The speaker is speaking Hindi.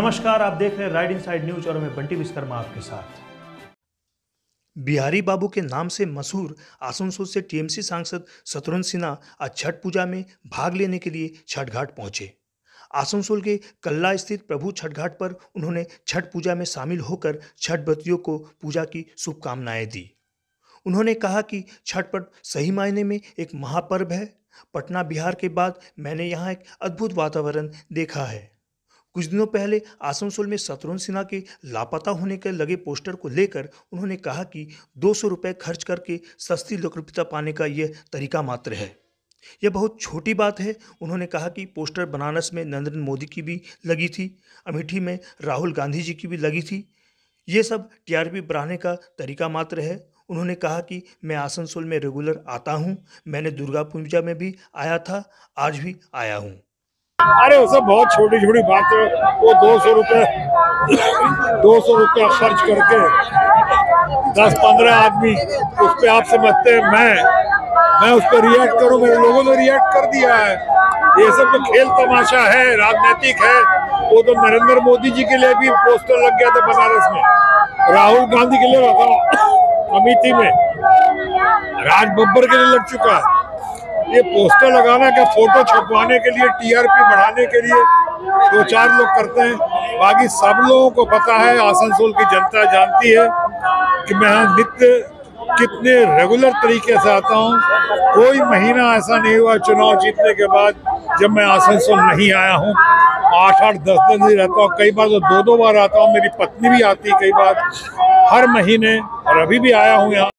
नमस्कार, आप देख रहे हैं राइट इनसाइड न्यूज और मैं बंटी विश्वकर्मा आपके साथ। बिहारी बाबू के नाम से मशहूर आसनसोल से टीएमसी सांसद शत्रुघ्न सिन्हा आज छठ पूजा में भाग लेने के लिए छठ घाट पहुंचे। आसनसोल के कल्ला स्थित प्रभु छठ घाट पर उन्होंने छठ पूजा में शामिल होकर छठ व्रतियों को पूजा की शुभकामनाएं दी। उन्होंने कहा कि छठ पर्व सही मायने में एक महापर्व है। पटना बिहार के बाद मैंने यहाँ एक अद्भुत वातावरण देखा है। कुछ दिनों पहले आसनसोल में शत्रुघ्न सिन्हा के लापता होने के लगे पोस्टर को लेकर उन्होंने कहा कि 200 रुपये खर्च करके सस्ती लोकप्रियता पाने का यह तरीका मात्र है। यह बहुत छोटी बात है। उन्होंने कहा कि पोस्टर बनारस में नरेंद्र मोदी की भी लगी थी, अमेठी में राहुल गांधी जी की भी लगी थी। ये सब टीआरपी बढ़ाने का तरीका मात्र है। उन्होंने कहा कि मैं आसनसोल में रेगुलर आता हूँ। मैंने दुर्गा पूजा में भी आया था, आज भी आया हूँ। अरे वो सब बहुत छोटी छोटी बात है। वो 200 रुपया खर्च करके 10-15 आदमी उस पर आप समझते हैं मैं उस पर रिएक्ट करूं। मेरे लोगों ने रिएक्ट कर दिया है। ये सब तो खेल तमाशा है, राजनीतिक है। वो तो नरेंद्र मोदी जी के लिए भी पोस्टर लग गया था बनारस में, राहुल गांधी के लिए लगा अमेठी में, राज बब्बर के लिए लग चुका है। ये पोस्टर लगाना क्या, फोटो छपवाने के लिए, टीआरपी बढ़ाने के लिए 2-4 लोग करते हैं। बाकी सब लोगों को पता है, आसनसोल की जनता जानती है कि मैं यहाँ नित्य कितने रेगुलर तरीके से आता हूँ। कोई महीना ऐसा नहीं हुआ चुनाव जीतने के बाद जब मैं आसनसोल नहीं आया हूँ। 8-8, 10-10 दिन रहता हूँ, कई बार तो 2-2 बार आता हूँ। मेरी पत्नी भी आती कई बार हर महीने, और अभी भी आया हूँ यहाँ।